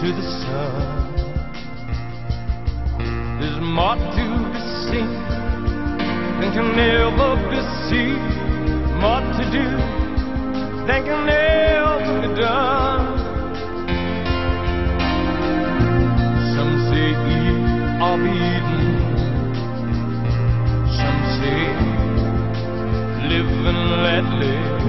to the sun. There's more to be seen than can ever be seen, more to do than can ever be done. Some say eat or be eaten, some say live and let live,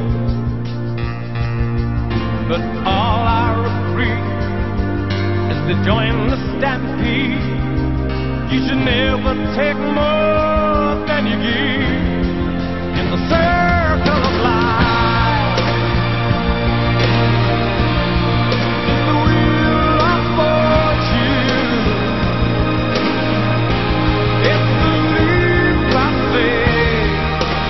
but all are free as they join the stampede. You should never take more than you give in the circle of life. The wheel of fortune, it's the leap I face,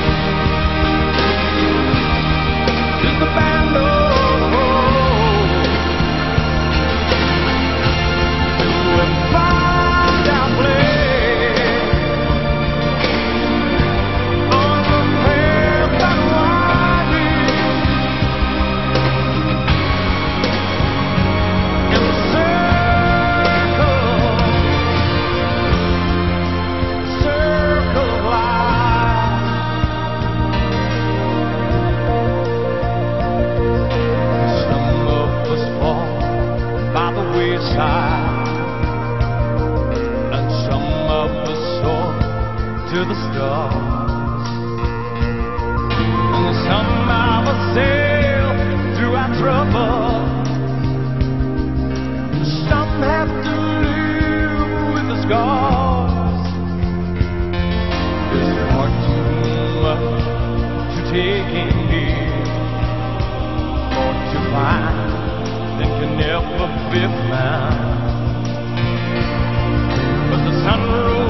it's the band of hope to find our place. And some of us soar to the stars, and some of us sail through our trouble. Some have to live with the scars. There's far too much to take in here, or to find that can never be found. But the sun rose